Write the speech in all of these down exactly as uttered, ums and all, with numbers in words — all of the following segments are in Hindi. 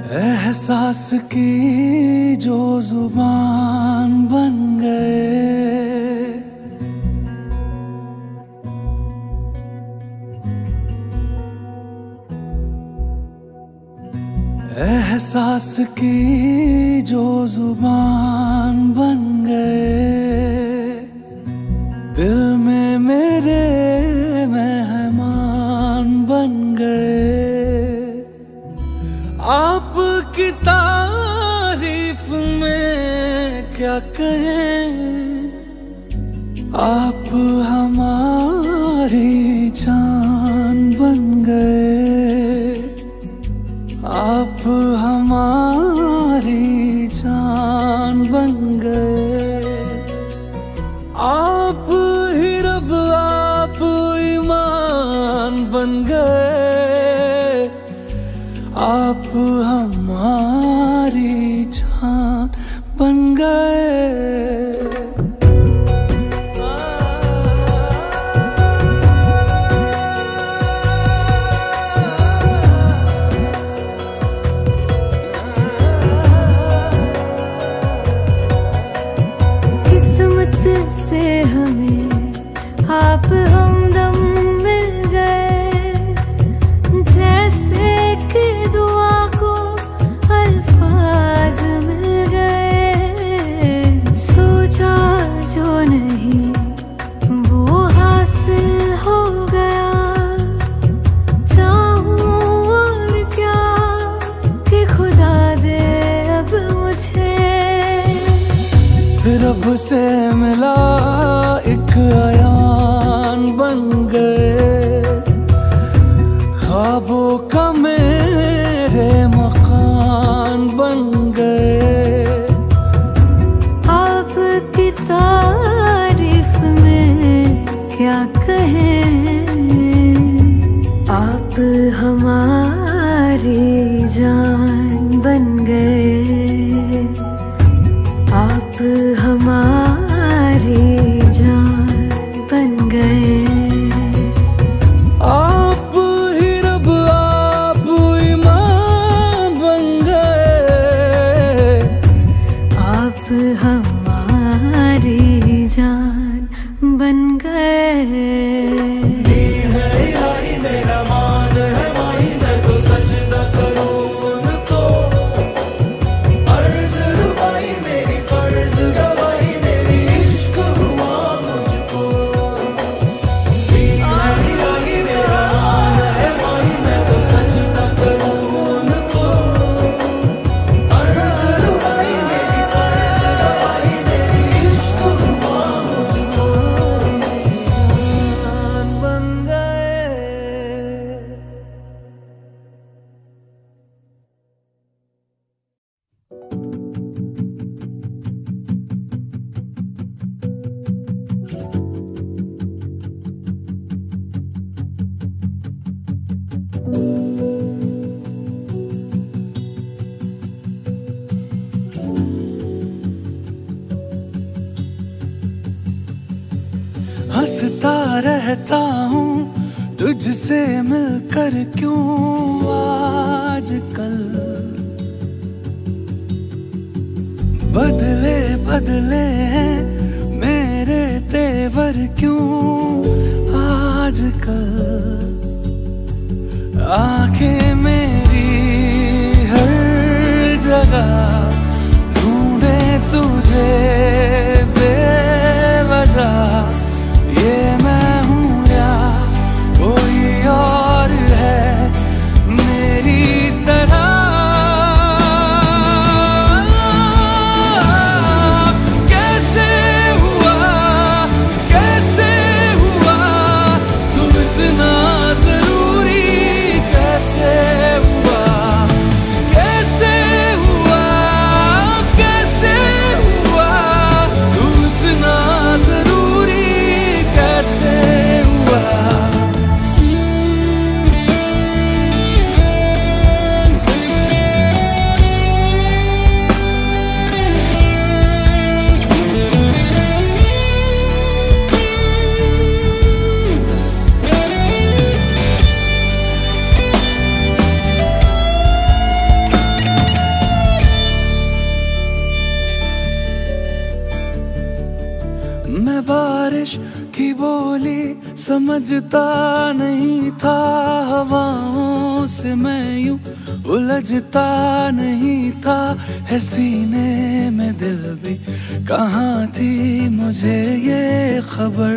एहसास की जो जुबान बन गए, एहसास की जो जुबान बन गए, दिल में मेरे मेहमान बन गए। आपकी तारीफ में क्या कहें, आप हमारी जान बन गए, आप हमारी जान बन गए। आप ही रब आप ईमान बन गए, आप हमारी जान बन गए। किस्मत से हमें आप हमदम मिल गए, जैसे कि दुआ को अल्फाज मिल गए। सोचा जो नहीं वो हासिल हो गया, चाहूं और क्या कि खुदा दे अब मुझे। रब से मिला एक अयान बन गए, ख्वाबों का मेरे मकान बन गए। आपकी तारीफ में क्या कहें, आप हमारी जान बन गए, आप हमारी जान बन गए। आप ही रब आप ईमान बन गए, आप हमारी जान बन गए। हंसता रहता हूँ तुझसे मिलकर, क्यों आजकल बदले बदले हैं मेरे तेवर, क्यों आजकल आंखें मेरी हर जगह ढूंढे तुझे बेवजह। ये मैं हूँ या कोई और है मेरी तरह, कैसे हुआ कैसे हुआ तू इतना जरूरी, कैसे हुआ कैसे हुआ कैसे हुआ की बोली समझता नहीं था, हवाओं से मैं यूं उलझता नहीं था। है सीने में दिल भी कहाँ थी मुझे ये खबर।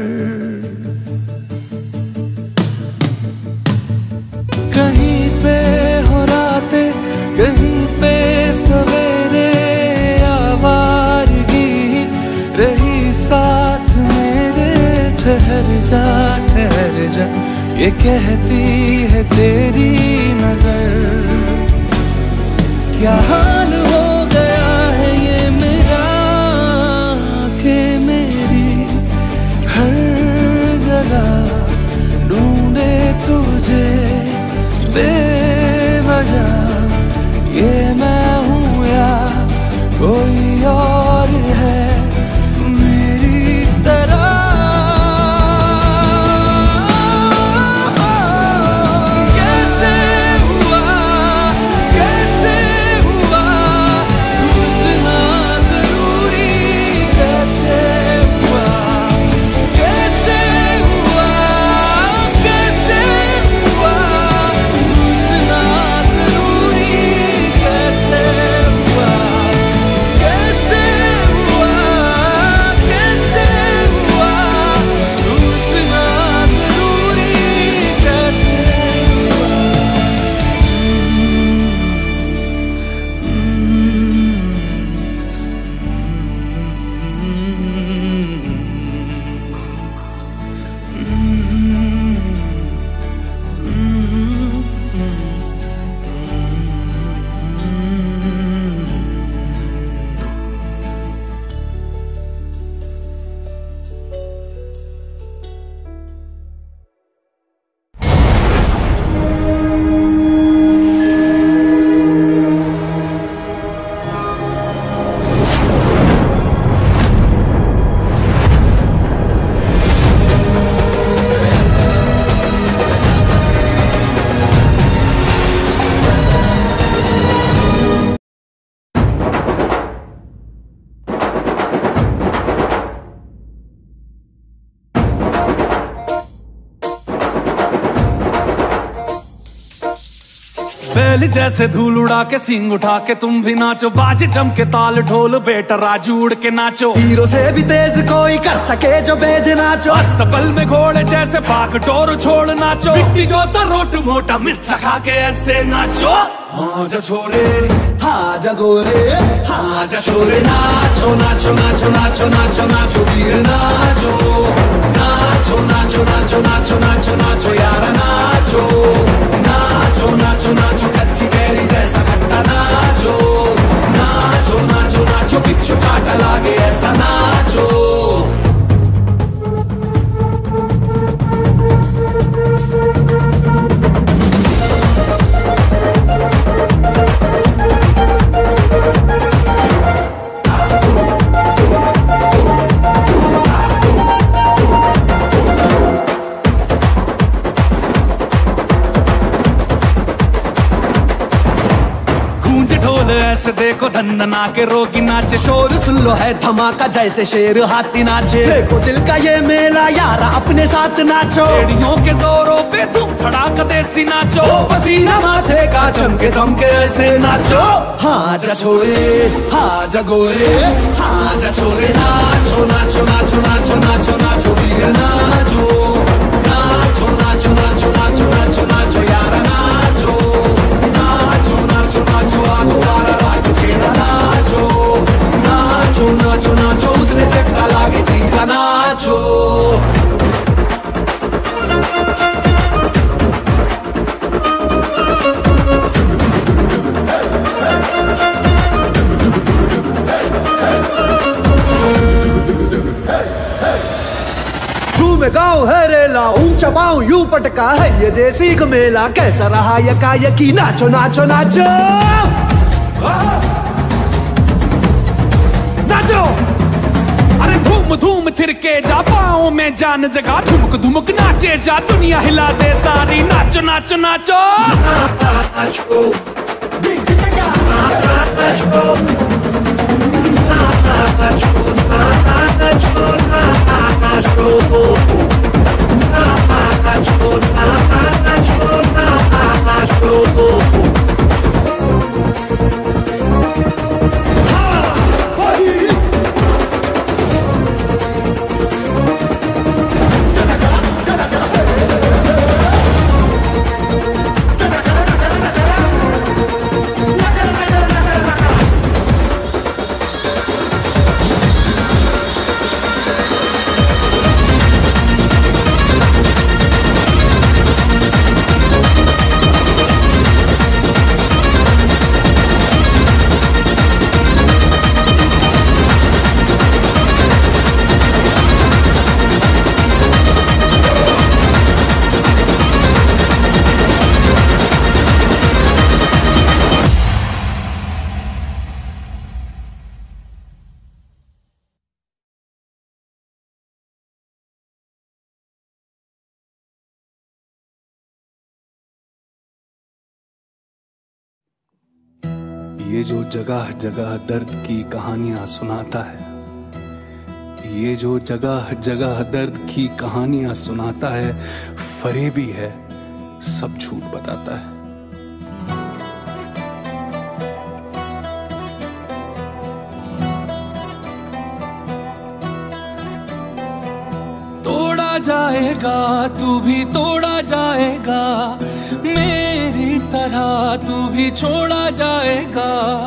कहीं पे हो रातें, कहीं पे सवेरे, आवारगी रही साथ मेरे। ठहर जा ठहर जा ये कहती है तेरी नजर। क्या हाल हो गया है ये मेरा कि मेरी हर जगह ढूंढे तुझे बेवजह। ये मैं हूँ या कोई और है मेरी तरह। कैसे हुआ कैसे हुआ तू इतना जरूरी। कैसे हुआ कैसे हुआ कैसे हुआ तू इतना जरूरी। कैसे हुआ कैसे हुआ कैसे हुआ तू इतना जरूरी। कैसे हुआ। बैल जैसे धूल उड़ा के सींग उठा के तुम भी नाचो। बाज जम के ताल ढोल बेटा राजू उड़ के नाचो। हीरो से भी तेज कोई कर सके जो बेद नाचो। अस्तबल में घोड़े जैसे भाग डोर छोड़ नाचो। मिट्टी जो रोट मोटा मिर्च खा के ऐसे नाचो। हाँ जा छोरे हाँ जा गोरे हाँ जा छोरे नाचो नाचो नाचो नाचो नाचो नाचो वीर नाचो। नाचो नाचो नाचो नाचो नाचो नाचो यार नाचो। नाचो नाचो नाचो कच्ची कैरी जैसा खट्टा नाचो। नाचो नाचो नाचो बिच्छू काटा लागे ऐसा नाचो। ऐसे देखो धंधना के रोगी नाचे। शोर सुन लो है धमाका जैसे शेर हाथी नाचे। देखो दिल का ये मेला यारा अपने साथ नाचो। एड़ियों के जोरों पे तुम धड़ाका देसी नाचो। ओ पसीना माथे का चमके दमके ऐसे नाचो। हाँ जा छोरे हाँ जा गोरे हाँ जा छोरे नाचो नाचो नाचो नाचो नाचो नाचो वीर नाचो। नाचो नाचो नाचो नाचो नाचो नाचो यार नाचो। नाचो नाचो नाचो आगो बारा राग छेड़ा नाचो। नाचो नाचो नाचो उसने चक्का लागे तीखा नाचो। में गाँव है रेला ऊंचा पाँव यूं पटका है ये देसी का मेला। कैसा रहा यका यकी नाचो नाचो नाचो नाचो। अरे धूम धूम थिरके जा पाँव में जान जगा। धुमक धुमक नाचे जा दुनिया हिला दे सारी। नाचो नाचो नाचो नाचो ये जो जगह जगह दर्द की कहानियां सुनाता है, ये जो जगह जगह दर्द की कहानियां सुनाता है, फरेबी है, सब झूठ बताता है। तोड़ा जाएगा तू भी तोड़ा जाएगा, मेरी तरह तू भी छोड़ा जाएगा।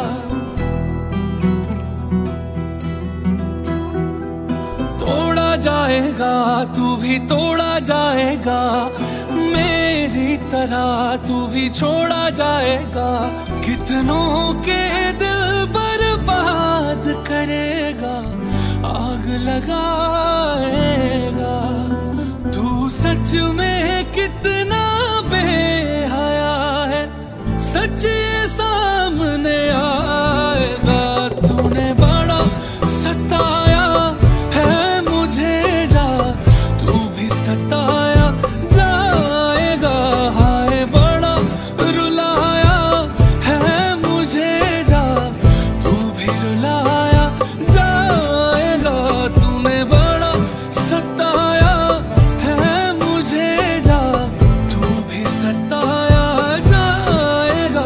तोड़ा जाएगा तू भी तोड़ा जाएगा, मेरी तरह तू भी छोड़ा जाएगा। कितनों के दिल बर्बाद करेगा, आग लगाएगा। तू सच में कितना बेहया है, सच सामने आएगा। तूने बड़ा सताया है मुझे, जा तू भी सताया जाएगा। हाय बड़ा रुलाया है मुझे, जा तू भी रुलाया जाएगा। तूने बड़ा सताया है मुझे, जा तू भी सताया जाएगा।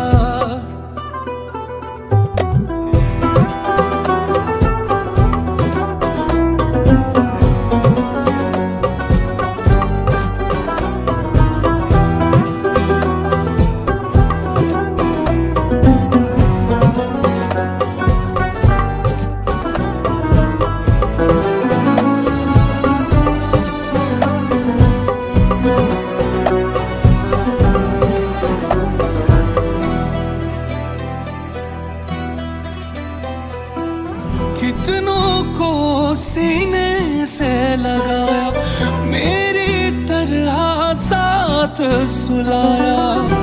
कितनों को सीने से लगाया, मेरी तरह साथ सुलाया।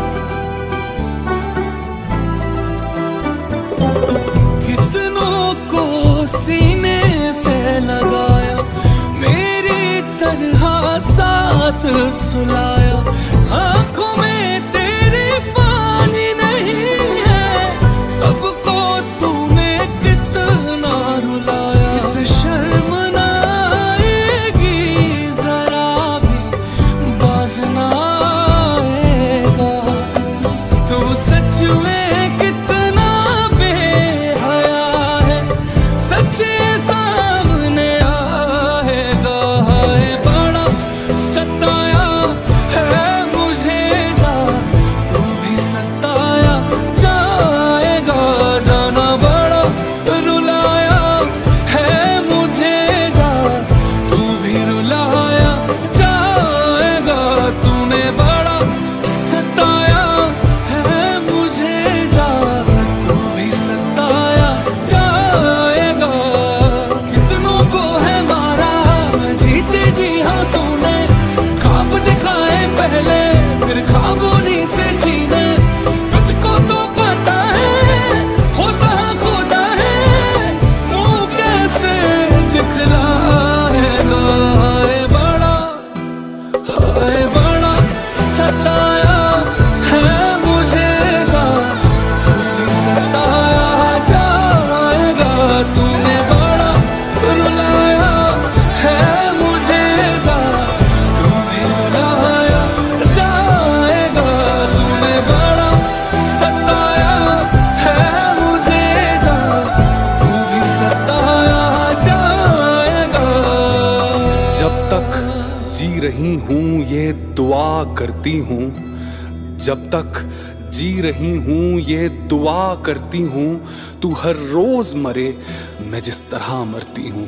कितनों को सीने से लगाया, मेरी तरह साथ सुलाया। आंखों में तेरे पानी नहीं है, सबको तूने कितना रुलाया। इस शर्म ना आएगी जरा भी, बाज ना आएगा। तू सच में कितना बेहया है, सच सामने आएगा। हाय बड़ा सताया है मुझे, जा तू भी सताया जाएगा। जाना बड़ा रुलाया है मुझे, जा तू भी रुलाया जाएगा। तूने बड़ा सताया है मुझे, जा तू भी सताया जाएगा। कितनों को है मारा जीते जी हाँ तूने, ख्वाब दिखाए पहले फिर ख्वाबों नी से जीने। तुझको तो पता है होता खुदा है, मुंह कैसे दिखलाएगा। हाय बड़ा हाय बड़ा सताया है मुझे, जा तू भी सताया जाएगा। तूने बड़ा रुलाया है मुझे, जा तू भी रुलाया जाएगा। तूने बड़ा सताया है मुझे, जा तू भी सताया जाएगा। जब तक जी रही हूँ ये दुआ करती हूँ, जब तक जी रही हूँ ये दुआ करती हूँ, तू हर रोज मरे मैं जिस तरह मरती हूँ।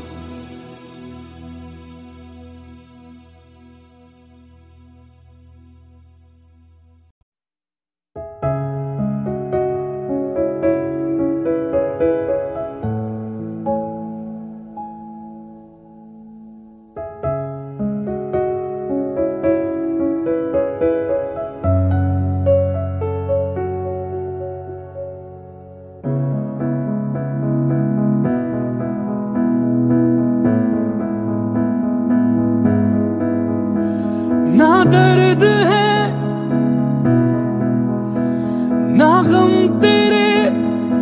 ना दर्द है ना गम तेरे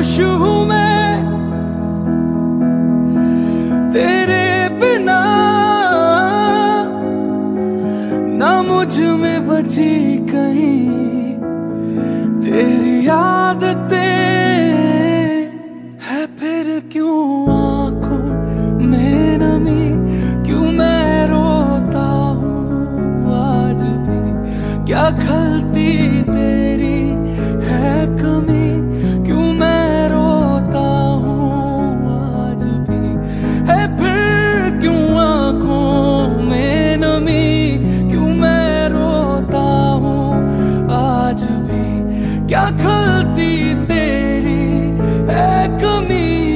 खुश हूँ मैं तेरे बिना, ना मुझ में बची कहीं तेरी आदतें है। फिर क्यों आंखों में नमी, क्यों मैं रोता हूँ आज भी, क्या खलती तेरी है कमी, क्यों मैं रोता हूँ आज भी है। फिर क्यों आंखों में नमी, क्यों मैं रोता हूँ आज भी, क्या खलती तेरी है कमी।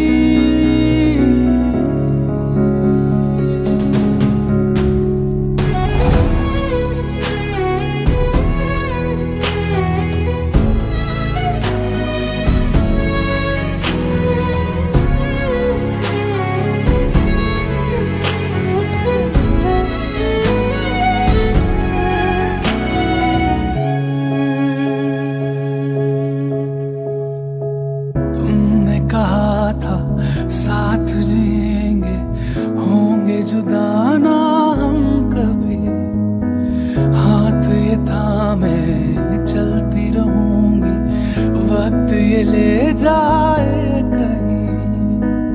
कहा था साथ जिएंगे, होंगे जुदा ना हम कभी, हाथ ये थामे चलती रहूंगी, वक्त ये ले जाए कहीं।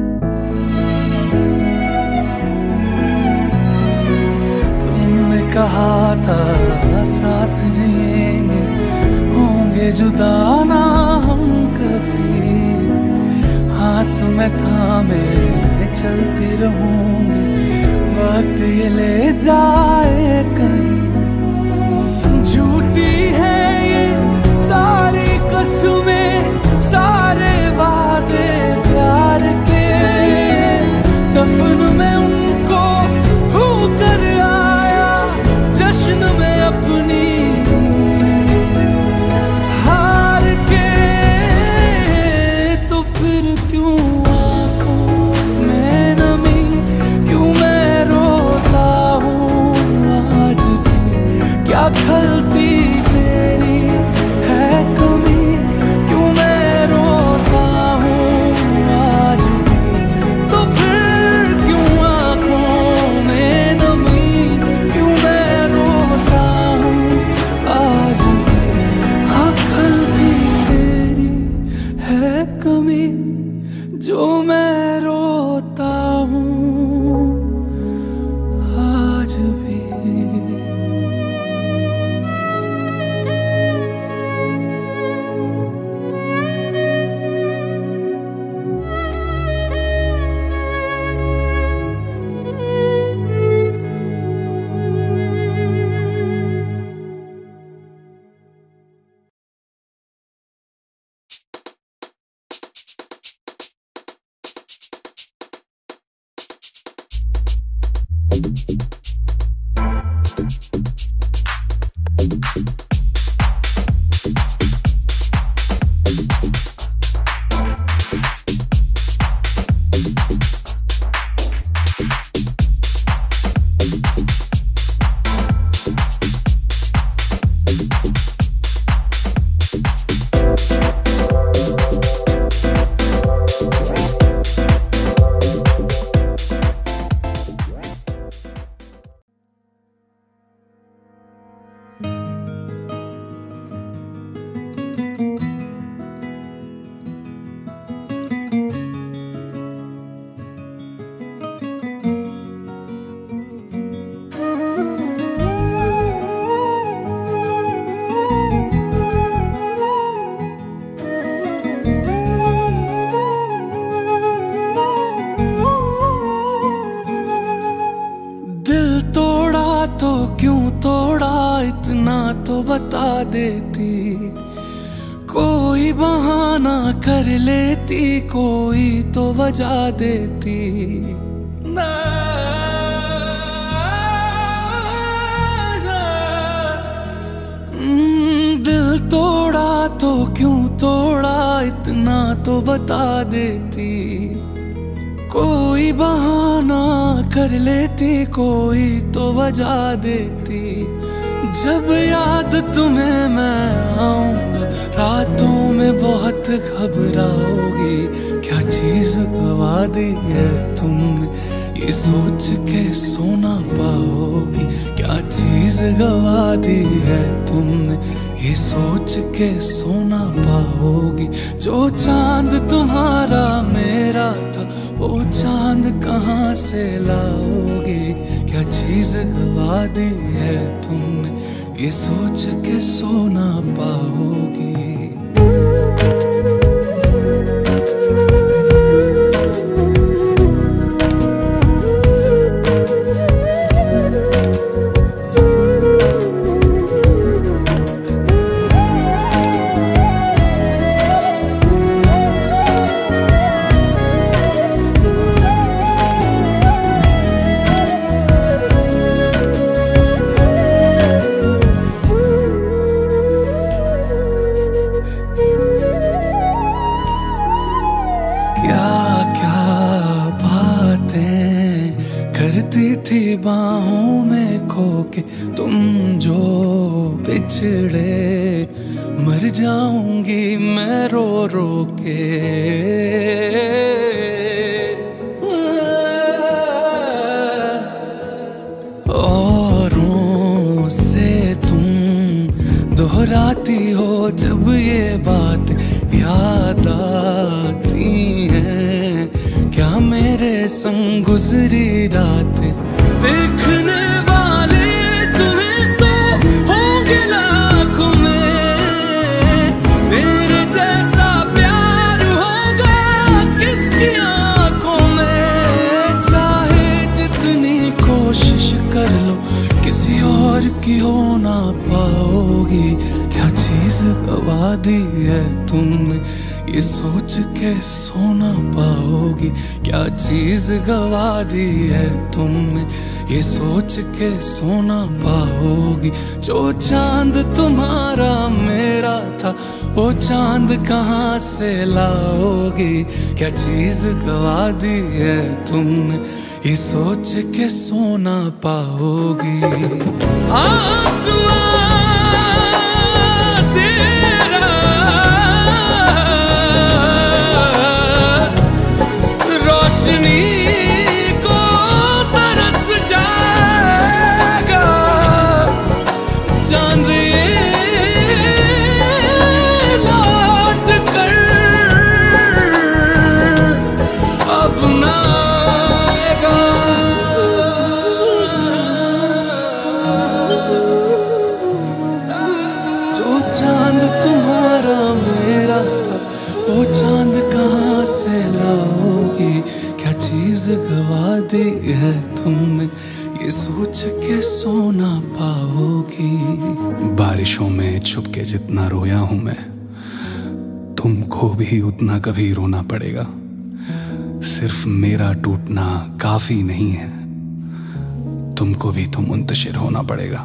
तुमने कहा था साथ जिएंगे, होंगे जुदा ना हम कभी, हाथ में थामे चलती रहूंगी, वक्त ये ले जाए कहीं। झूठी है ये सारी कसमें, सारे वादे प्यार के, दफन में उनको होकर आया, जश्न में अपनी क्या खलती तेरी है कमी, क्यों मैं रोता हूँ आज भी, तो फिर क्यों आँखों में नमी, क्यों मैं रोता हूँ आज भी। हाँ खलती तेरी है कमी, जो मैं रोता हूँ आज भी। तो बता देती, कोई बहाना कर लेती, कोई तो वजह देती। ना, ना, दिल तोड़ा तो क्यों तोड़ा, इतना तो बता देती। कोई बहाना कर लेती, कोई तो वजह देती। जब याद तुम्हें मैं आऊंगा रातों में में बहुत घबराओगी, क्या चीज गवा दी है तुमने, ये सोच के सो ना पाओगी। क्या चीज गवा दी है तुमने, ये सोच के सो ना पाओगी। जो चांद तुम्हारा मेरा था, वो चांद कहाँ से लाओगी। क्या चीज गवा दी है तुमने, ये सोच के सो ना पाओगी। करती थी बाहों में खो के तुम जो बिछड़े, मर जाऊंगी मैं रो रो के। औरों से तुम दोहराती हो जब ये बात याद आती हैं, क्या मेरे संग गुजरी रातें। देखने वाले तुम्हें तो होंगे लाखों में, मेरे जैसा प्यार होगा किसकी आंखों में। चाहे जितनी कोशिश कर लो किसी और की हो ना पाओगी। क्या चीज गवा दी है तुमने, ये सोच के सो ना पाओगी। क्या चीज गवा दी है तुमने, ये सोच के सो ना पाओगी। जो चांद तुम्हारा मेरा था, वो चांद कहाँ से लाओगी। क्या चीज गवा दी है तुमने, ये सोच के सो ना पाओगी। आसमां चांद तुम्हारा मेरा था, वो चांद कहाँ से लाओगी। क्या चीज गवा दी है तुमने, ये सोच के सो ना पाओगी। बारिशों में छुप के जितना रोया हूं मैं, तुमको भी उतना कभी रोना पड़ेगा। सिर्फ मेरा टूटना काफी नहीं है, तुमको भी तो मुंतशिर होना पड़ेगा।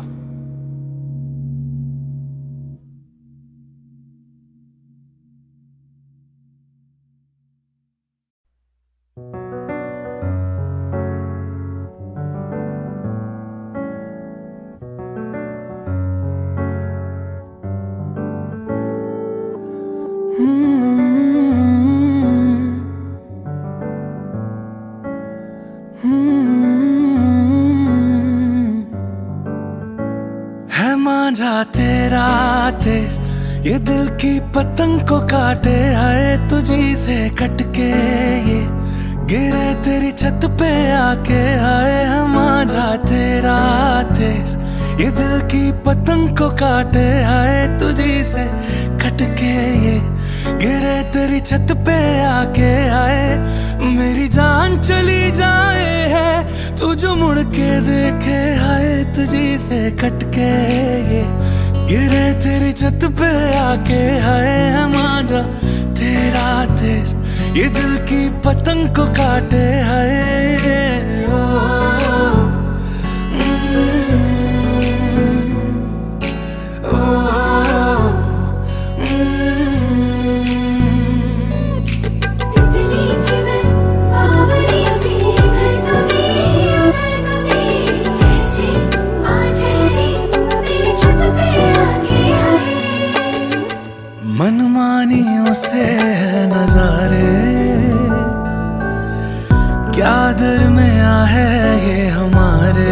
है मांझा तेरा तेज, ये दिल की पतंग को काटे। है तुझी से कटके ये गिरे तेरी छत पे आके। है मांझा तेरा तेज, ये दिल की पतंग को काटे। है तुझी से कटके ये गिरे तेरी छत पे आके। आए मेरी जान चली जाए है तू जो मुड़ के देखे। हाय तुझी से कटके ये गिरे तेरी छत पे आके। हाय मांझा तेरा तेज, ये दिल की पतंग को काटे। हाय ओ, मनमानी क्या दरमिया है ये हमारे,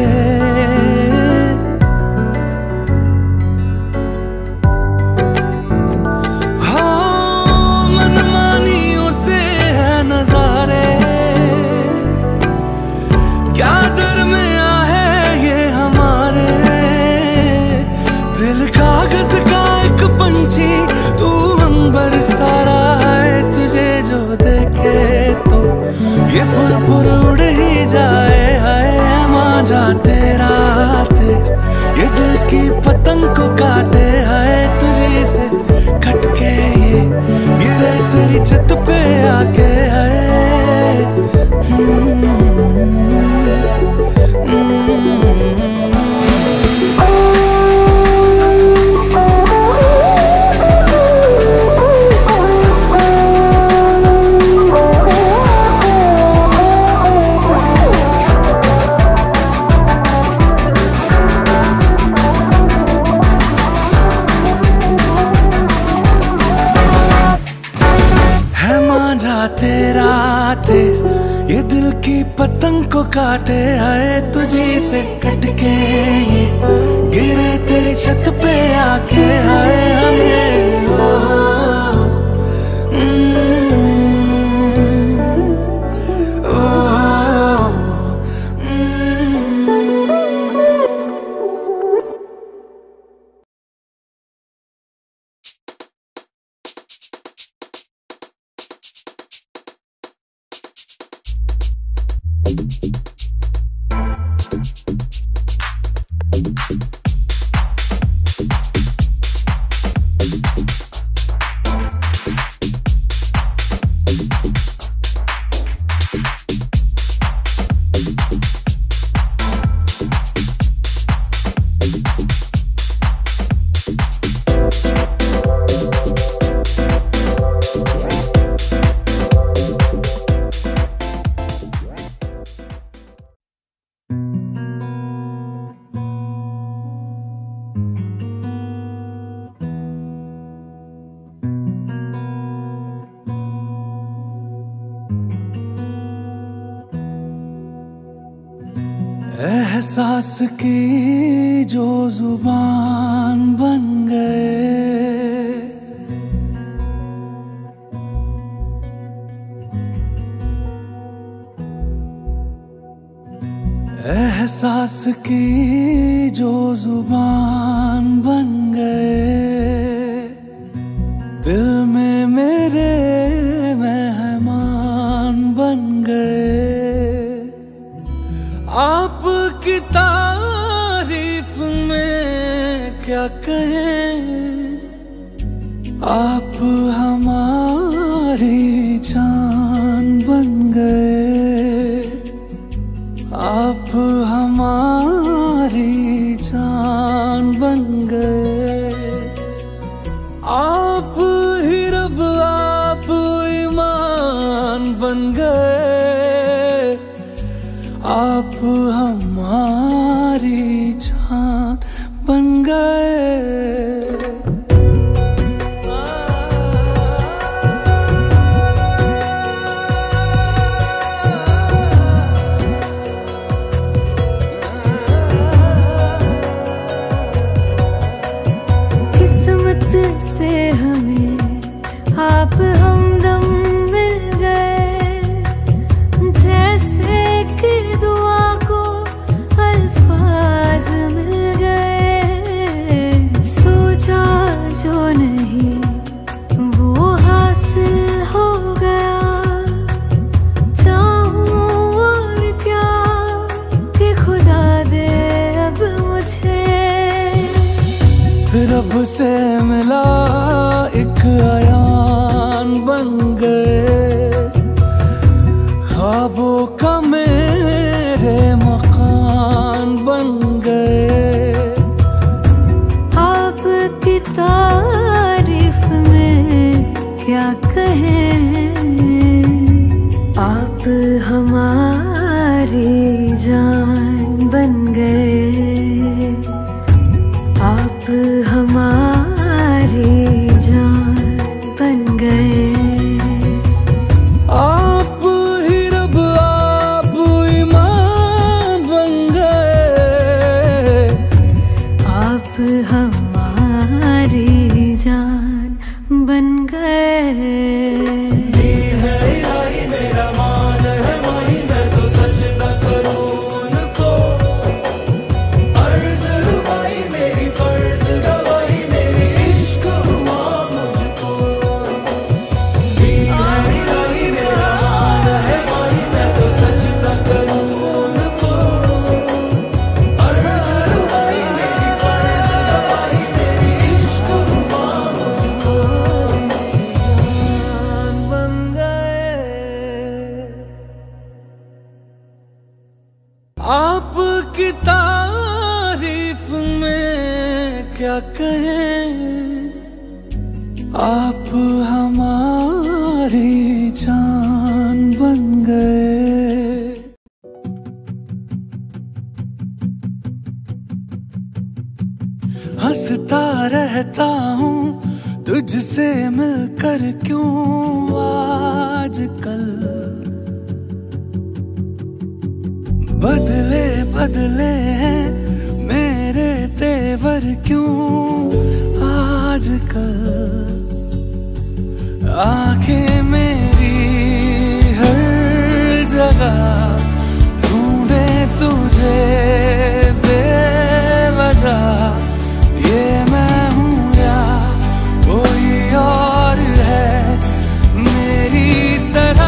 हाँ मनमानियों से है नजारे। क्या दरमिया है ये हमारे, दिल कागज का एक पंछी तू अंबर सारा है, तुझे जो देखे तो ये पुर पुर उड़ ही जाए। हाय मांझा तेरा तेज ये दिल की पतंग को काटे, हाय तुझे से खटके ये गिरे तेरी छत पे आके। हाय तेरा तेज ये दिल की पतंग को काटे, हाय तुझी से कटके ये गिरे तेरी छत पे आके। हाय हमें ओ, ओ, एहसास की जो जुबान बन गए, एहसास की जो जुबान बन गए, दिल में मेरे मेहमान बन गए। आपकी तारीफ में क्या कहें, आप हमारी जान बन गए, आप हमारी जान बन गए। आप ही रब आप ईमान बन गए, आप हमारी जान बन गए। किस्मत से हमें आप हमदम मिल गए, जैसे कि दुआ को अल्फाज मिल गए। सोचा जो नहीं वो हासिल हो गया, चाहूं और क्या कि खुदा दे अब मुझे। रब से मिला एक आयान बन गए, ख्वाबों का मेरे मकान बन गए। आपकी तारीफ में क्या कहें, आप हमारी जान बन गए, आप हमारी जान बन गए। आप ही रब आपकी तारीफ में क्या कहें, आप हमारी जान बन गए। हंसता रहता हूँ तुझसे मिलकर, क्यों आजकल बदले बदले हैं मेरे तेवर, क्यों आजकल आंखें मेरी हर जगह ढूंढे तुझे बेवजह, ये मैं हूँ या कोई और है मेरी तरह।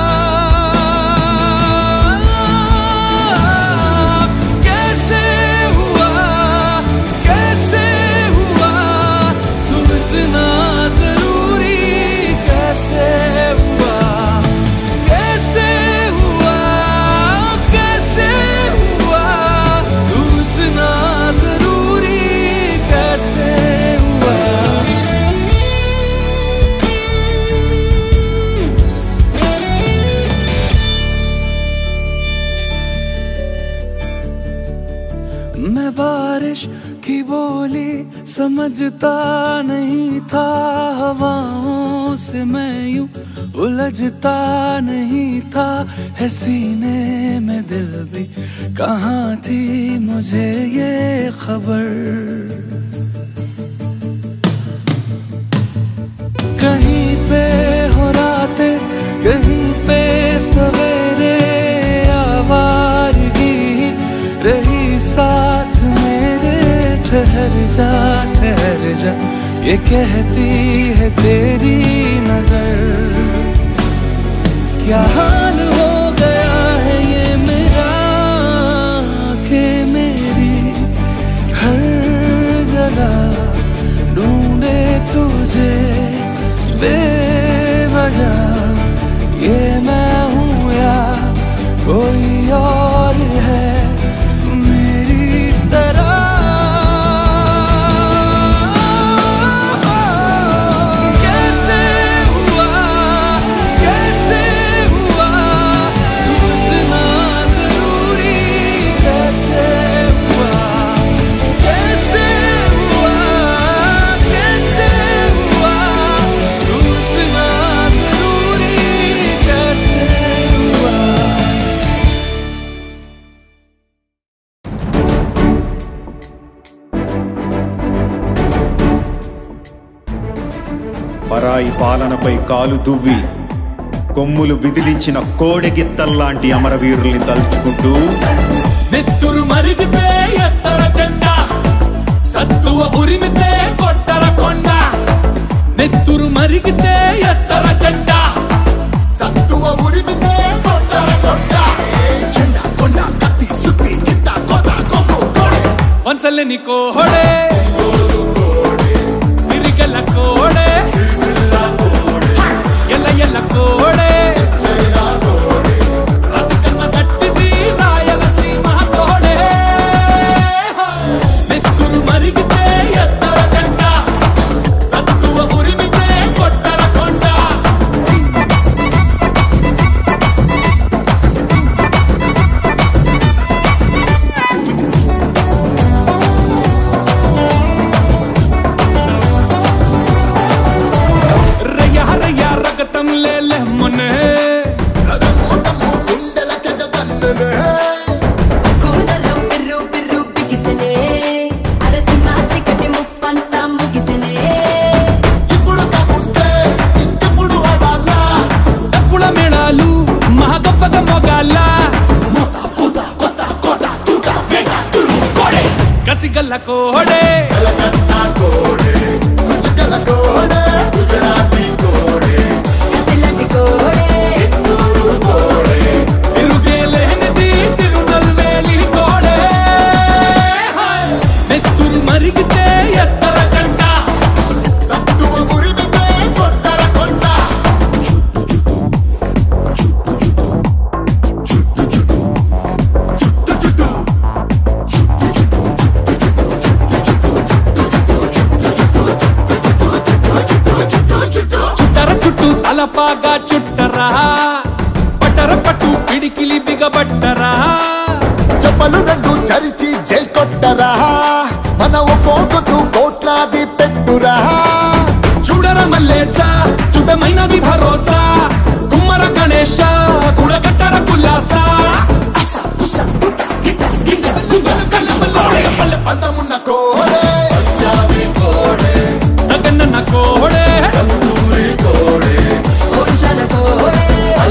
मैं बारिश की बोली समझता नहीं था, हवाओं से मैं यूं उलझता नहीं था, है सीने में दिल भी कहाँ थी मुझे ये खबर। कहीं पे हो रातें कहीं पे सवेरे, आवारगी रही साथ मेरे, ठहर जा ठहर जा ये कहती है तेरी नजर। क्या हाल हो गया है ये मेरा, आंखें मेरी हर जगह ढूंढे तुझे बेवजह, ये मैं हूँ या कोई और है मेरी तरह। कैसे हुआ कैसे हुआ तू इतना जरूरी, कैसे हुआ कैसे हुआ कैसे हुआ तू इतना जरूरी, कैसे हुआ। పరాయి పాలనపై కాలు దువ్వి కొమ్ములు విదిలించిన కోడెగిత్తల్లాంటి అమరవీరుల్ని తలుచుకుంటూ, నెత్తురు మరిగితే ఎత్తర జెండా, సత్తువ ఉరిమితే కొట్టర కొండ. నెత్తురు మరిగితే ఎత్తర జెండా, సత్తువ ఉరిమితే కొట్టర కొండ. జెండా కొండ కత్తి సుత్తి గిట్ట కొత్త కొమ్ము కోడే, వంచలేని కోడే సిరిగల కోడే, ఎల్ల ఎల్ల కోడే రతికన్న గట్టిది రాయలసీమ కోడే. నెత్తురు మరిగితే ఎత్తర జెండా, సత్తువ ఉరిమితే కొట్టర కొండ. రయ్య రయ్య రగతం లేలే మొనే, కూనరం పిర్రు పిర్రు బిగిసనే, అరసిమా సికటి ముప్పంతా ముగిసనే. ఇప్పుడు తప్పుంటే ఇంకెప్పుడు వాడాల, డప్పుల మేళాలు మహాగొప్పగా మోగాల. మూత పూత కొత్త కోట తూట వేట తురుము కోడే, కసిగల్ల కోడే కలకత్తా కోడే, కుచిగల కోడే గుజరాతీ కోడే, కసిలటి కోడే ఎత్తూరు కోడే, తిరుగేలేనిది తిరునల్వేలి కోడే. నెత్తురు మరిగితే ఎత్తర జెండా, సత్తువ ఉరిమితే కొట్టర కొండ. చుట్టు చుట్టు చుట్టు చుట్టు చుట్టు చుట్టు చుట్టు తలపాగా చుట్టరా పట్టర పట్టు పిడికిలి బిగబట్టరా చెప్పలు రెండు చరిచి జై కొట్టరా మన ఒక్కొక్కరు కోట్లాది పెట్టురా చూడర మల్లేస చుడమైనది భరోసా కుమ్మర గణేశ కుడగట్టర కుల్లాస పంతమున్న కోడే నగన్న కోడే పురుషన కోడే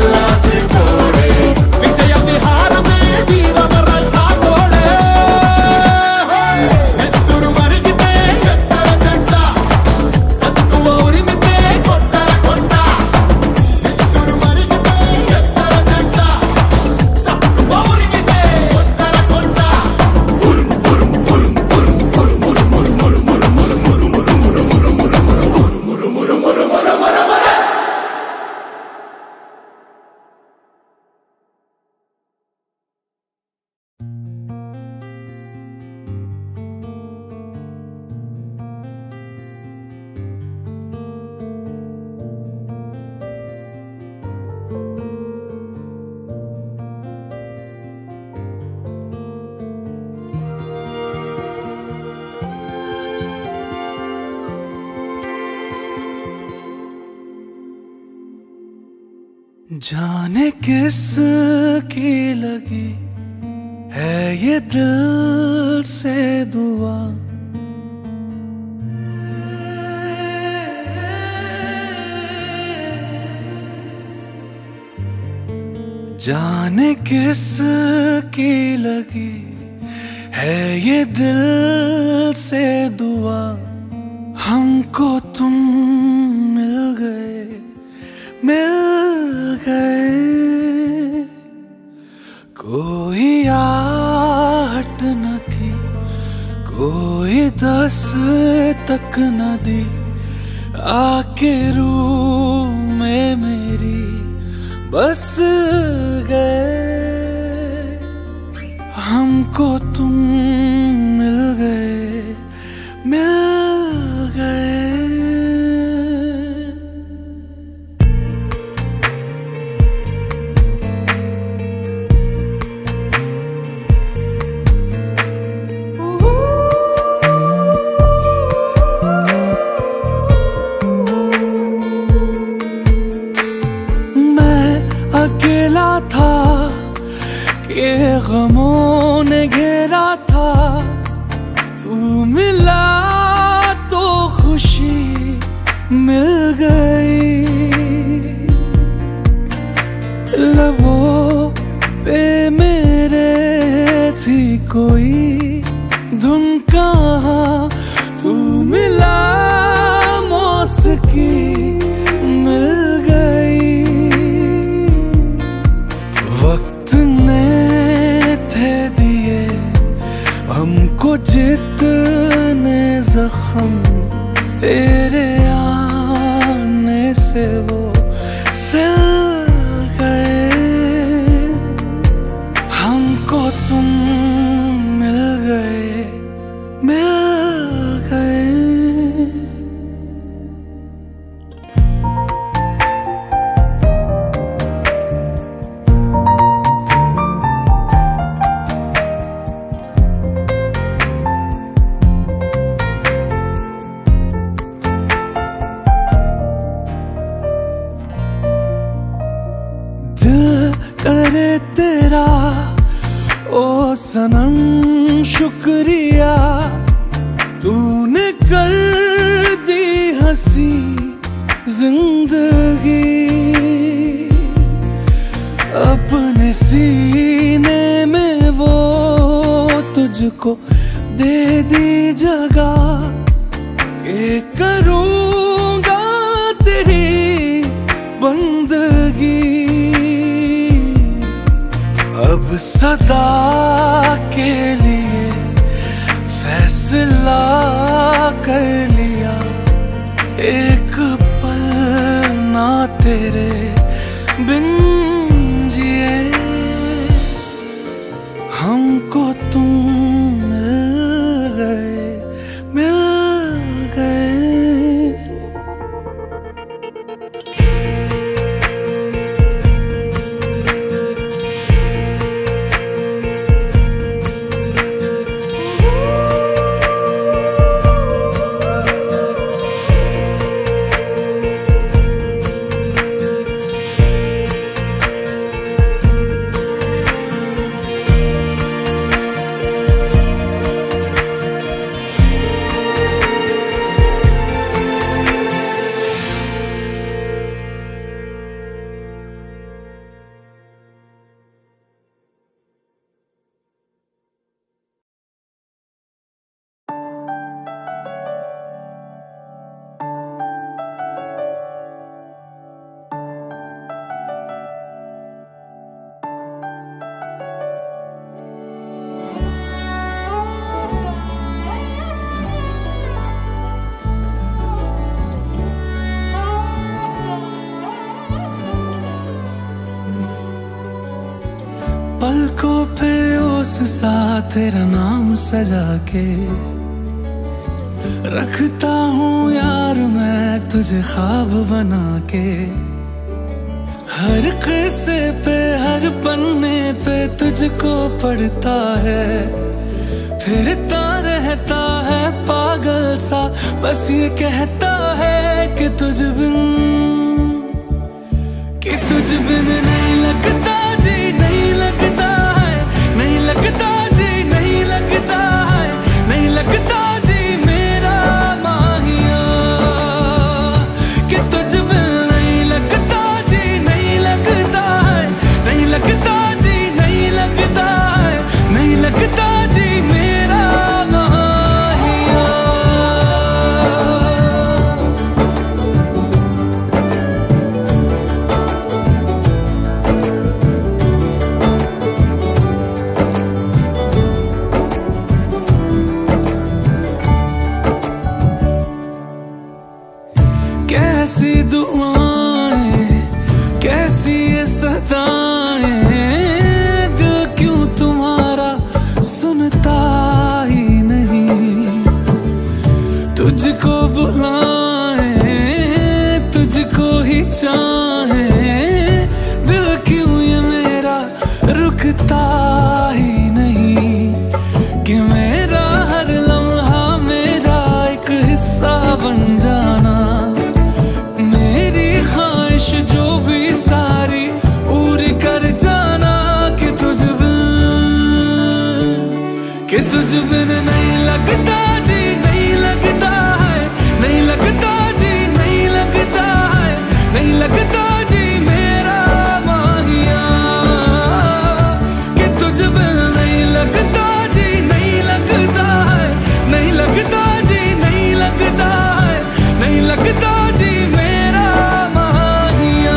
విజయ విహారమే వీరవరన్న కోడే ఎత్తురు మరిగితే ఎత్తర జంట సత్తువ ఉరిమితే కొట్టర కొండ ఎత్తురు మరిగితే ఎత్తర జంట సత్తువ ఉరిమితే కొట్టర కొండ ఉరుం ఉరుం ఉరుం ఉరుం ఉరుం ఉరుం ఉరుం ఉరుం ఉరుం ఉరుం ఉరుం ఉరుం ఉరుం ఉరుం ఉరుం ఉరుం जाने किस की लगी है ये दिल से दुआ जाने किस की लगी है ये दिल से दुआ हमको तुम मिल गए मिल गए कोई आहट न थी कोई दस तक न दी आके रूह में मेरी बस गए हमको तुम मिल गए मिल गए अकेला था कि गमों ने घेरा था तू मिला तो खुशी मिल गई लबों पे मेरे थी कोई धुन कहाँ तू मिला मौसिकी मिल गई वक्त ने थे दिए हमको जितने जख्म तेरे आने से वो सिल गए हमको तुम मिल गए मिल गए दिल करे तेरा ओ सनम शुक्रिया तूने कर दी हंसी जिंदगी अपने सीने में वो तुझको दे दी जगह के करूँगा तेरी बंदगी अब सदा के लिए फैसला कर लिया एक पल ना तेरे बिन जिए हमको तुम मिल गए मिल गए पलकों पे ओस सा तेरा नाम सजा के रखता हूँ यार मैं तुझे ख्वाब बना के। हर किस्से पे हर पन्ने पे तुझको पढ़ता है, फिरता रहता है पागल सा, बस ये कहता है कि तुझ बिन कि तुझ बिन नहीं लगता जी, नहीं लगता है, नहीं लगता जी, नहीं लगता है, नहीं लगता जी मेरा माहिया, कि तुझ बिन नहीं लगता जी, नहीं लगता है, नहीं लगता जी, नहीं लगता है, नहीं लगता जी मेरा माहिया। कैसी दुआएं कैसी ये सदाएं, दिल क्यों तुम्हारा सुनता ही नहीं, तुझको बुलाए तुझको ही चाहे, दिल क्यों ये मेरा रुकता ही नहीं, कि मेरा हर लम्हा मेरा एक हिस्सा बन जाना, मेरी ख्वाहिश जो भी सारी पूरी कर जाना, कि तुझ बिन कि तुझ बिन नहीं लगता जी, नहीं लगता है, नहीं लगता जी, नहीं लगता है, नहीं लगता जी मेरा माहिया, कि तुझ बिन नहीं लगता जी, नहीं लगता है, नहीं लगता जी, नहीं लगता है, नहीं लगता जी मेरा माहिया।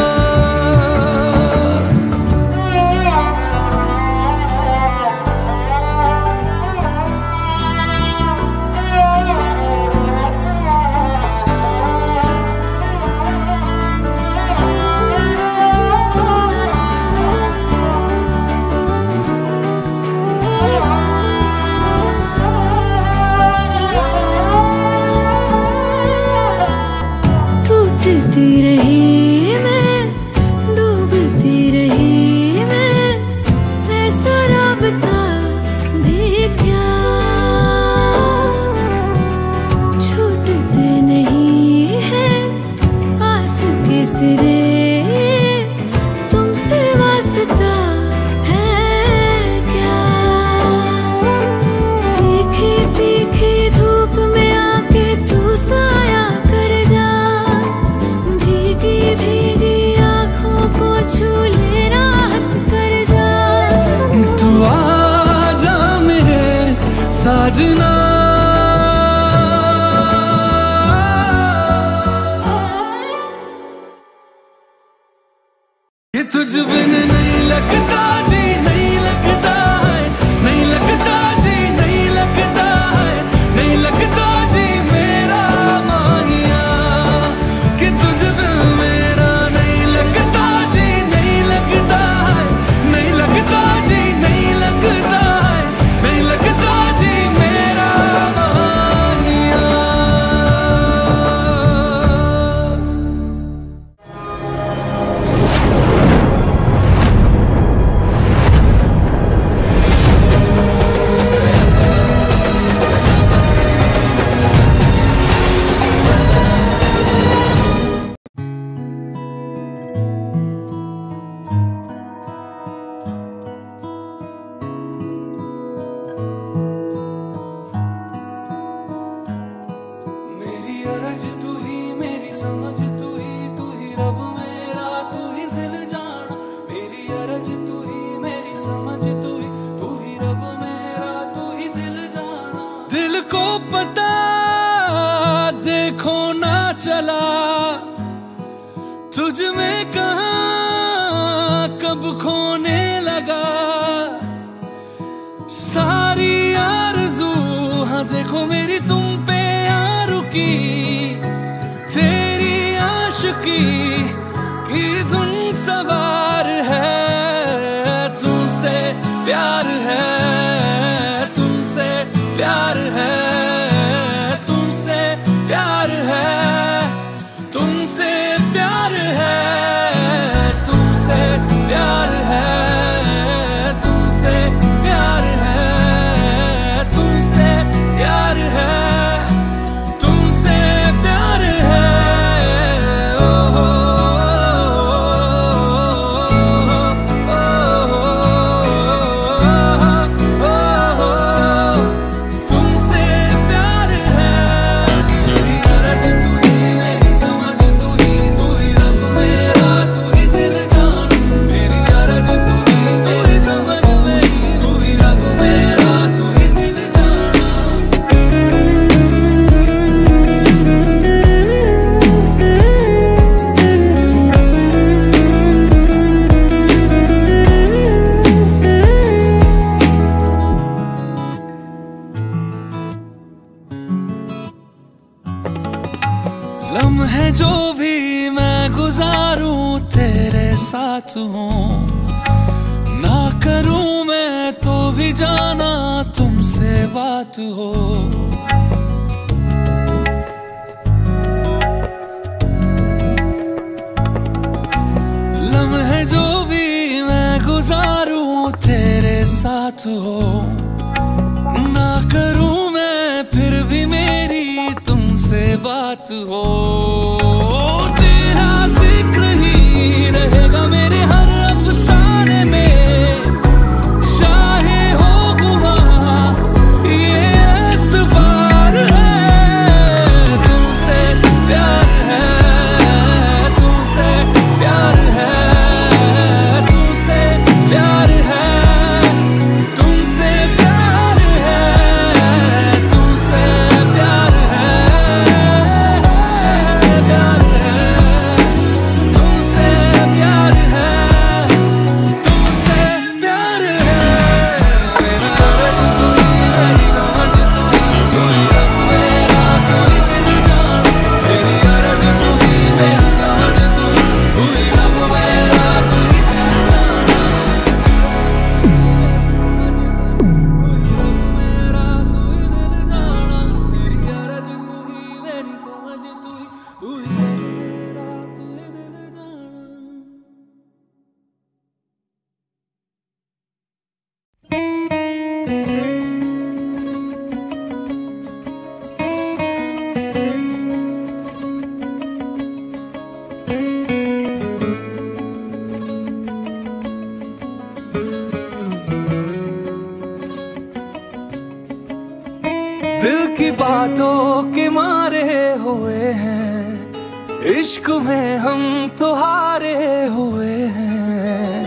टूटती रही मैं, डूबती रही मैं, ऐसा राबता भी क्या, छूटते नहीं है आस के सिरे, तुमसे वास्ता है क्या, तीखी तीखी धूप में आके तू साया कर जा, भीगी भीगी आँखों को छू ले राहत कर जा, तू आ जा मेरे साजना, कि तुझ बिन नहीं लगता जी, नहीं लगता है, नहीं लगता जी, नहीं लगता है, नहीं लगता जी मेरा माहिया, कि तुझ बिन मेरा नहीं लगता जी, नहीं लगता है, नहीं लगता जी, नहीं लगता है, नहीं लगता जी मेरा माहिया। मेरी अरज तू ही, मेरी समझ तू ही, तू ही रब मेरा, तू ही दिल जाना, मेरी अरज तू ही, मेरी समझ तू ही, तू ही रब मेरा, तू ही दिल जाना, दिल को पता देखो ना चला, तुझ में कहाँ कब खोने लगा, सारी आरज़ू हाँ देखो मेरी तुम पे आ रुकी, तेरी आशिकी की धुन सवार है तुमसे प्यार है, तुमसे प्यार है, तुमसे प्यार है, तुमसे प्यार है, तुमसे प्यार है, तुमसे प्यार है, तुमसे प्यार है, तुमसे प्यार है। ओ हो, तुमसे प्यार है। मेरी अरज तू ही, मेरी समझ तू ही, तू ही रब मेरा, तू ही दिल जान। मेरी अरज तू ही, मेरी समझ मेरी, तू ही रब मेरा, तू ही दिल जान। लम्हे जो भी मैं गुजारूं तेरे साथ हूँ, ना करूं मैं तो भी जाना तुमसे बात हो। लम्हे जो भी मैं गुजारूं तेरे साथ हो, ना करूं मैं फिर भी मेरी तुमसे बात हो। तेरा जिक्र ही रहेगा मेरे हर अफसाने में, चाहे हो गुमा ये एतबार है। तुमसे प्यार है, तुमसे प्यार है, तुमसे प्यार है, तुमसे प्यार है, तुमसे प्यार है, प्यार है, तुमसे प्यार है, तुमसे प्यार है। मेरा अर्ज तू ही, मेरी समझ तू ही, तू ही रब मेरा, तू ही दिल जान। मेरी अर्ज तू ही, मेरी समझ तू ही, तू ही रब मेरा, तू ही दिल जान। मेरा तू ही दिल जाना, मेरी अर्ज तू ही, मेरी समझ तू ही, तू ही मेरा, तू ही दिल जाना। दिल की बातों के मारे हुए हैं, इश्क में हम तो हारे हुए हैं।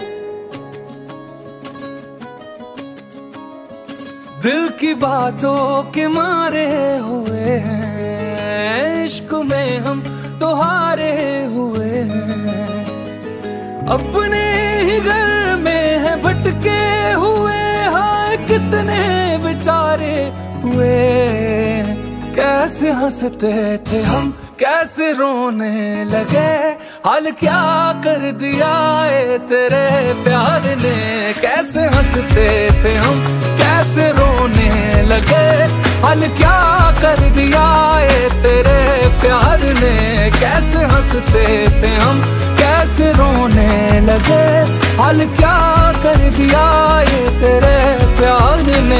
दिल की बातों के मारे हुए हैं, इश्क में हम तो हारे हुए हैं। अपने ही घर में है भटके हुए, हाय कितने बेचारे हुए। कैसे हंसते थे हम, कैसे रोने लगे, हाल क्या कर दिया है तेरे प्यार ने। कैसे हंसते थे हम, कैसे रोने लगे, हाल क्या कर दिया है तेरे प्यार ने। कैसे हंसते थे हम, कैसे रोने लगे, हाल क्या कर दिया है तेरे प्यार ने।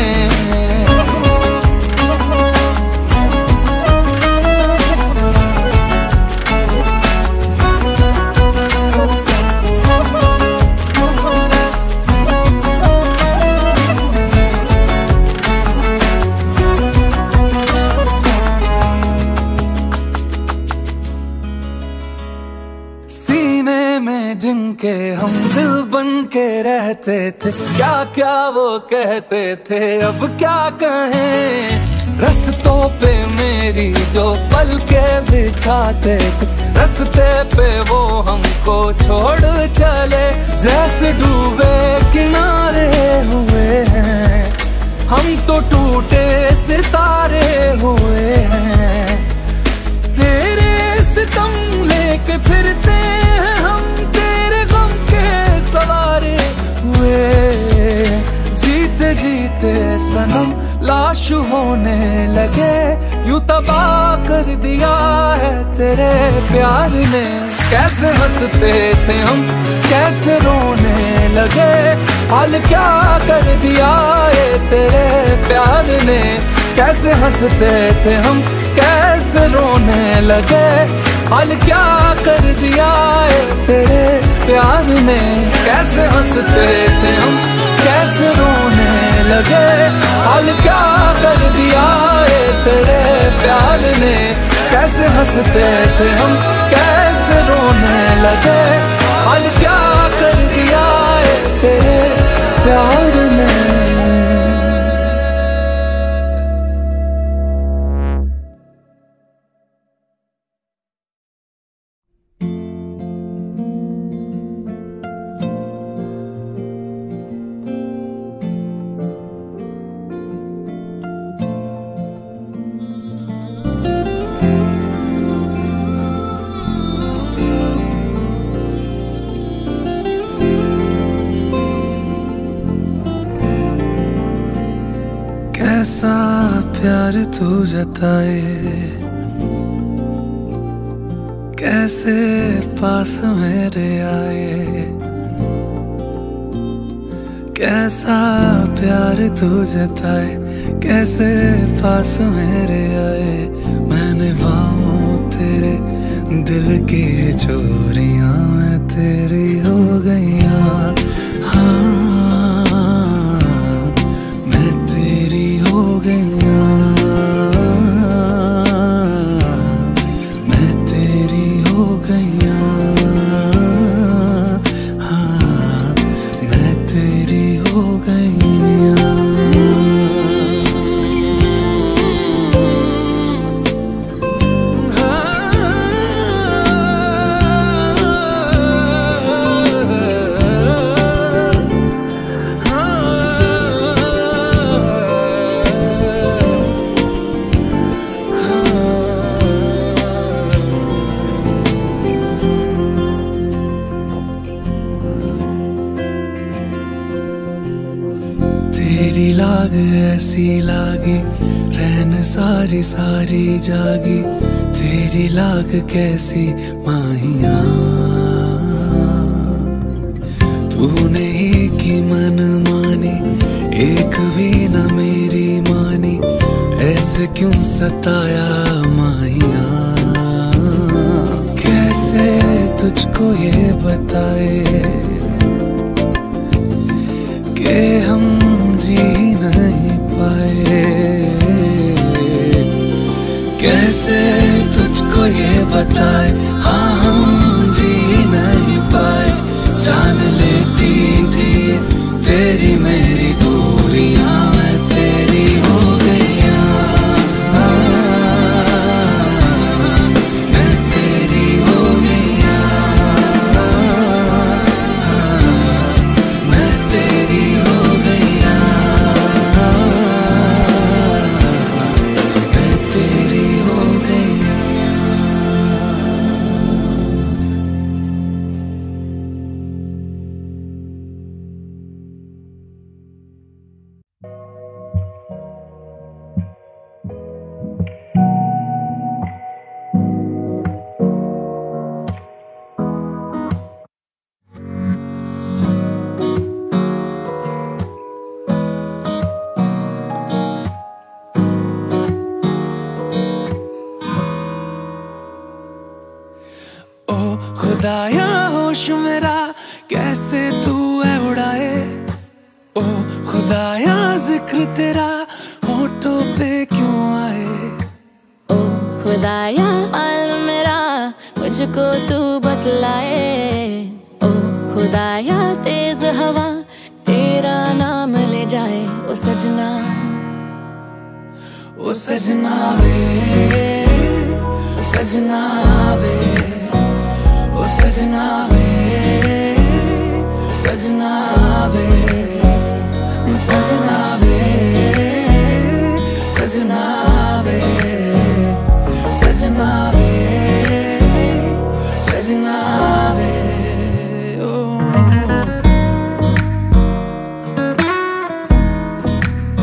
जिनके हम दिल बन के रहते थे, क्या क्या वो कहते थे अब क्या कहें। रस्तों पे मेरी जो पल के बिछाते थे, रस्ते पे वो हमको छोड़ चले। जैसे डूबे किनारे हुए हैं, हम तो टूटे सितारे हुए हैं। तेरे सितम लेके फिरते हैं हम, तेरे गम के सवारे हुए। होते सनम लाश होने लगे, यूं तबाह कर दिया है तेरे प्यार ने। कैसे हंसते थे हम कैसे रोने लगे, हाल क्या कर दिया है तेरे प्यार ने। कैसे हंसते थे हम कैसे रोने लगे, हाल क्या कर दिया है तेरे प्यार ने। कैसे हंसते थे हम कैसे रोने लगे, हाल क्या कर दिया है तेरे प्यार ने। कैसे हंसते थे हम कैसे रोने लगे, हाल क्या कर दिया है तेरे प्यार ने। कैसा प्यार तू जताए, कैसे पास मेरे आए। कैसा प्यार तू जताए, कैसे पास मेरे आए। मैंने बाहों तेरे दिल की चोरियां मैं तेरी हो गईयां। हाँ तेरी लाग ऐसी लागी, रहन सारी सारी जागी। तेरी लाग कैसी माहिया, तूने ही की मन मानी, एक भी न मेरी मानी। ऐसे क्यों सताया माहिया, कैसे तुझको ये बताए कि हम जी नहीं पाए। कैसे तुझको ये बताए, हाँ हम जी नहीं पाए। जान लेती थी तेरी मेरी दूरियां मैं तेरी हो गईया। मैं तेरी हो गईया, मैं तेरी हो गईया, मैं तेरी हो गईया। खुदाया होश मेरा कैसे तू है उड़ाए। ओ खुदाया जिक्र तेरा होठों पे क्यों आए। ओ खुदाया हाल मेरा मुझको तू बतलाए। ओ खुदाया तेज हवा तेरा नाम ले जाए। ओ सजना ओ सजना वे सजना वे ओ सजना वे सजना वे सजना वे सजना वे सजना वे सजना वे ओ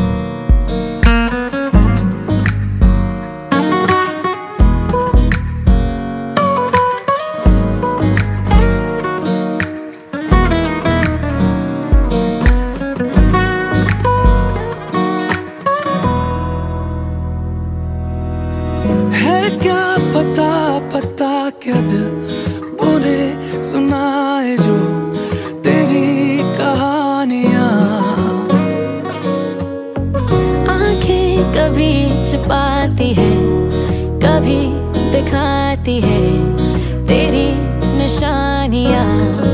जाती है तेरी निशानियां।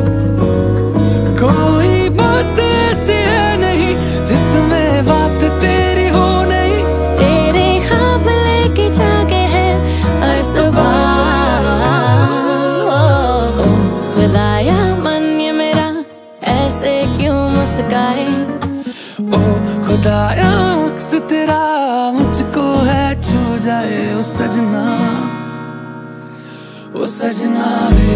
कोई बात ऐसी है नहीं जिसमें बात तेरी हो नहीं, तेरे ख्वाब लेके जागे है हर सुबह। ओ खुदाया मन ये मेरा ऐसे क्यों मुस्काए, ओ खुदाया अक्स तेरा मुझको है छू जाए। ओ सजना ओ सजना वे,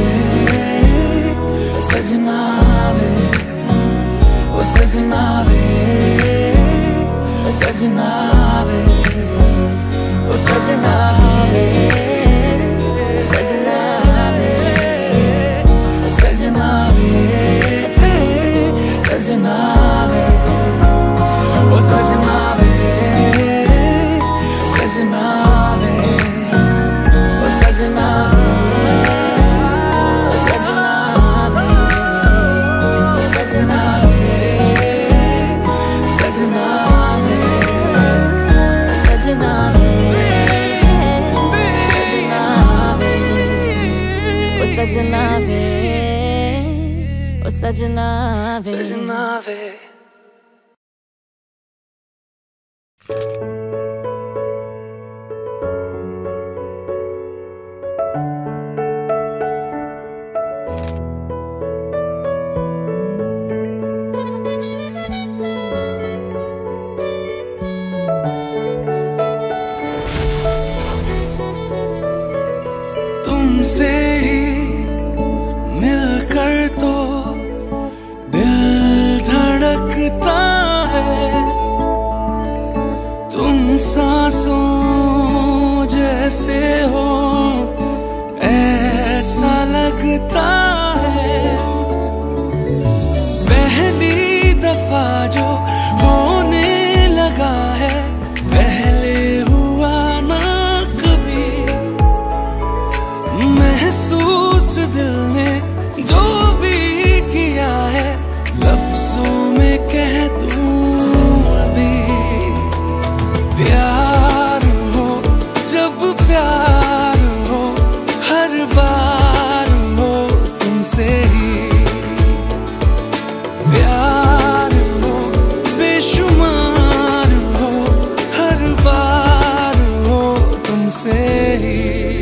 सजना वे, ओ सजना वे, सजना वे, ओ सजना वे, सजना वे, सजना वे, सजना वे, ओ सजना वे, सजना वे, ओ सजना वे, ओ सजना वे, सजना वे, सजना वे, सजना वे, सजना वे, ओ सजना वे, ओ सजना वे, सजना वे। तुमसे ही मिलकर तो दिल धड़कता है, तुम सांसों जैसे हो ऐसा लगता है। पहली दफा जो होने लगा है पहले हुआ ना कभी, महसूस दिल ने जो भी किया है लफ्जों में कह दूं अभी। प्यार हो जब प्यार हो हर बार हो तुमसे ही, प्यार हो बेशुमार हो हर बार हो तुमसे ही।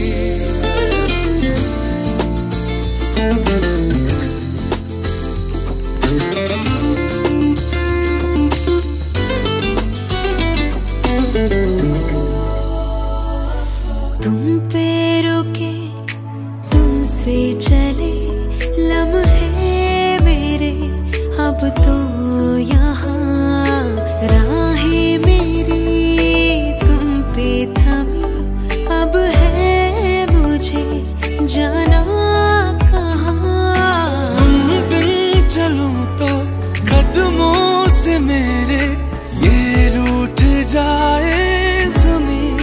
तुम पे रुके तुमसे चले लम्हे मेरे, अब तो यहाँ राहें मेरी तुम पे थमी, अब है मुझे जाना कहाँ। तुम बिन चलूं तो कदमों से मेरे ये रूठ जाए ज़मीन।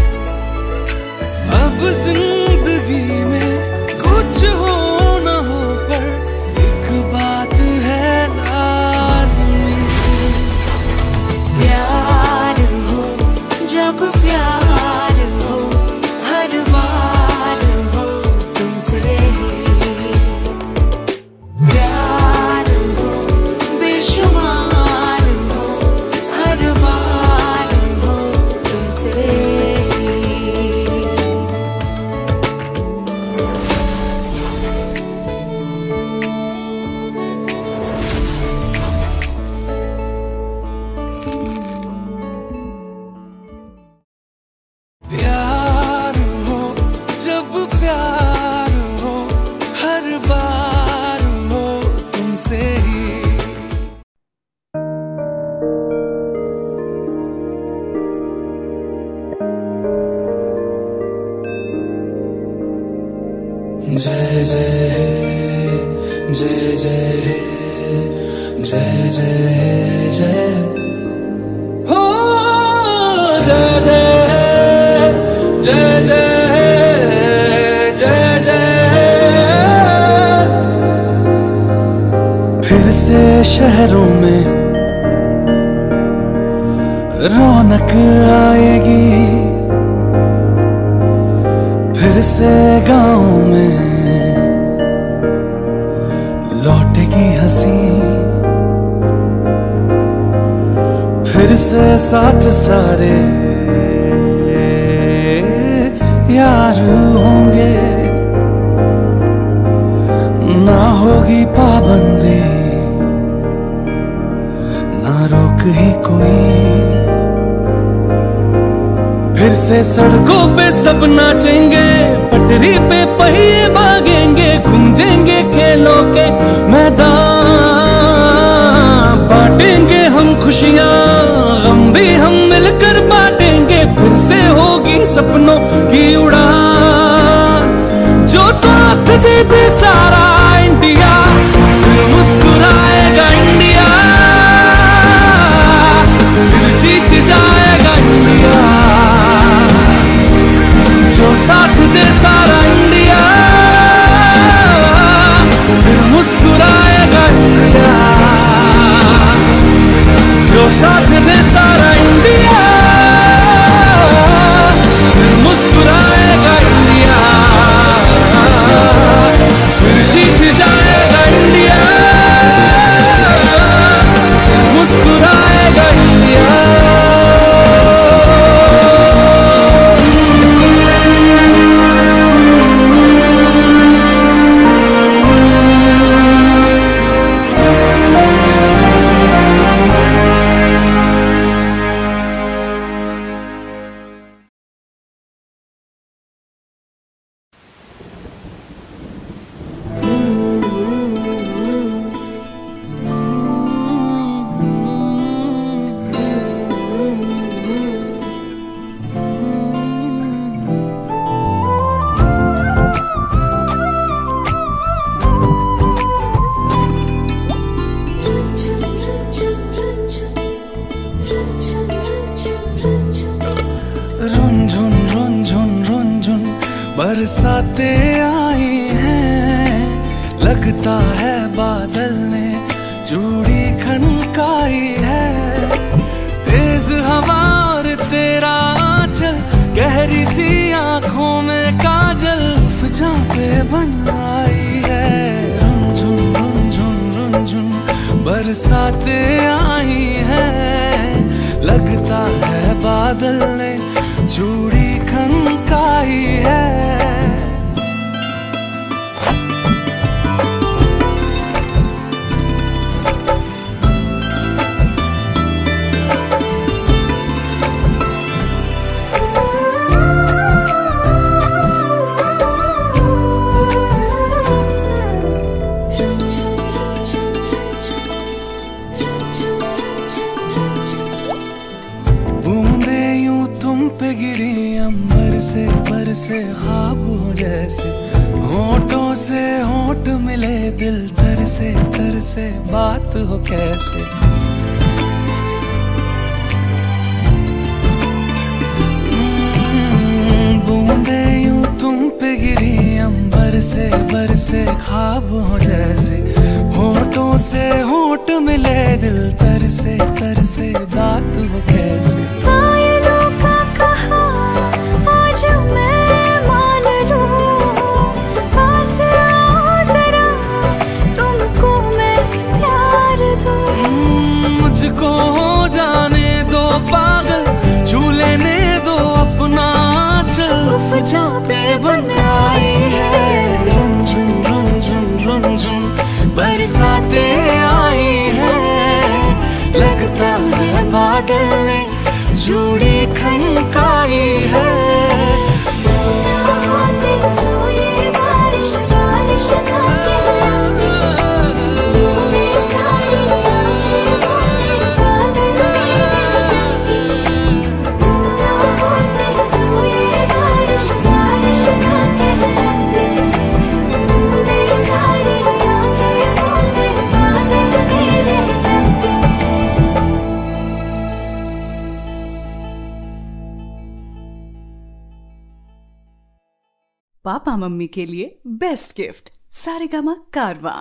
अब जिंदगी में कुछ हो न हो पर एक बात है लाज़मी। प्यार हो जब प्यार हो हर बार हो तुमसे ही, प्यार हो बेशुमार हो हर बार हो तुमसे ही। प्यार हो जब प्यार हो हर बार हो तुमसे ही। जय जय जय जय जय जय जय हो जय जय जय जय जय जय। फिर से शहरों में रौनक आएगी, फिर से गाँव में लौटेगी हंसी, फिर से साथ सारे यार होंगे, ना होगी पाबंदी ना रोक ही कोई। फिर से सड़कों पे सब नाचेंगे, पटरी पे पहिए भागेंगे, गूंजेंगे खेलों के मैदान, बांटेंगे हम खुशियां गम भी हम मिलकर बांटेंगे। फिर से होगी सपनों की उड़ान, जो साथ दे दे सारा इंडिया, फिर मुस्कुराएगा इंडिया, फिर जीत जाएगा इंडिया। जो साथ दे सारा इंडिया, फिर मुस्कुराएगा इंडिया, जो साथ दे सारा इंडिया, फिर मुस्कुराएगा इंडिया, फिर जीत जाएगा इंडिया, फिर मुस्कुराएगा इंडिया। बरसातें आई हैं, लगता है बादल ने चूड़ी खनकाई है। तेज हवा और तेरा आंचल, गहरी सी आंखों में काजल, फिजा पे बन आई है। रुनझुन रुनझुन रुनझुन बरसातें आई हैं, लगता है बादल ने चूड़ी खनकाई है। से बरसे ख्वाबों जैसे, होठों से होठ मिले दिल तरसे तरसे बात हो कैसे। बूंदे यूं तुम पे गिरी अंबर से बरसे ख्वाबों जैसे, होठों से होठ मिले दिल तरसे तरसे बात हो कैसे। मुझको हो जाने दो पागल, छू लेने दो अपना आंचल, फिजा पे बन आई है। रुनझुन रुनझुन रुनझुन बरसातें आई हैं, लगता है बादल ने चूड़ी खनकाई है। पापा मम्मी के लिए बेस्ट गिफ्ट सारेगामा कारवां।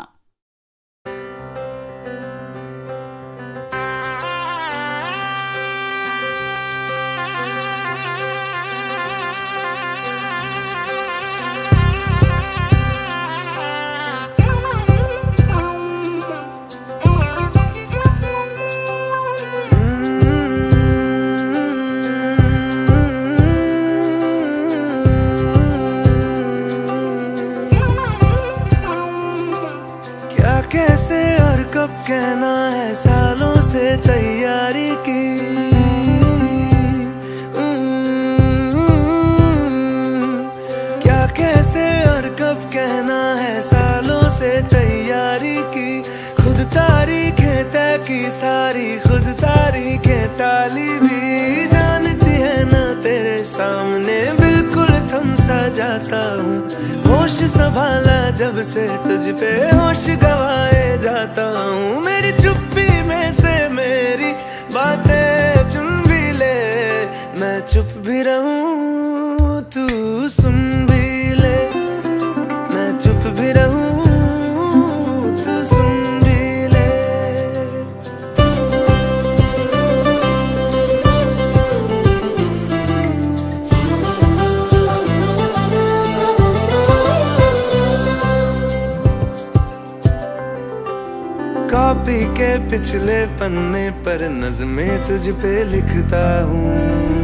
की सारी खुद तारीखें ताली भी जानती है ना तेरे सामने बिल्कुल थम सा जाता हूँ। होश संभाला जब से तुझ पे होश गवाए जाता हूँ। मेरी चुप्पी में से मेरी बातें चुन भी ले, मैं चुप भी रहूं तू सुन भी ले, मैं चुप भी रहूं तू सुन भी ले। कॉपी के पिछले पन्ने पर नज़में तुझ पे लिखता हूँ।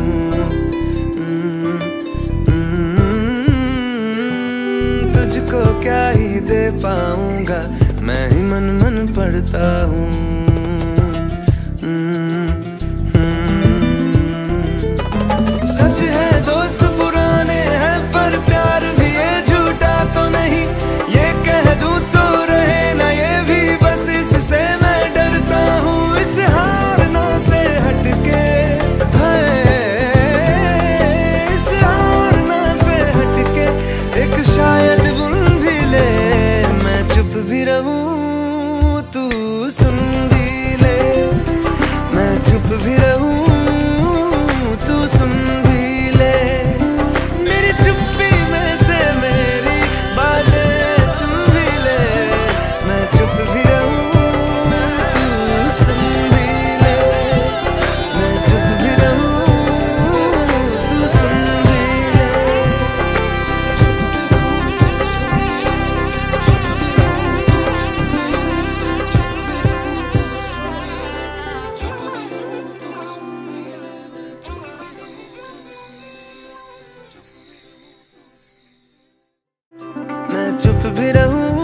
तुझको क्या ही दे पाऊंगा, मैं ही मन मन पढ़ता हूँ। सच है दोस्त पुराने हैं पर प्यार भी ये झूठा तो नहीं, ये कह दूं तो रहे ना ये भी बस इससे मैं डरता हूँ। इस हारना से हटके है, इस हारना से हटके एक शायद बुन भी ले, मैं चुप भी रहूं तू सुन भी ले, मैं चुप भी रहूं तू सुन भी ले। मेरी चुप्पी में से मेरी बातें चुन भी ले, मैं चुप भी रहूं तू सुन भी ले, मैं चुप भी रहूं तू सुन भी ले। मैं चुप भी रहूं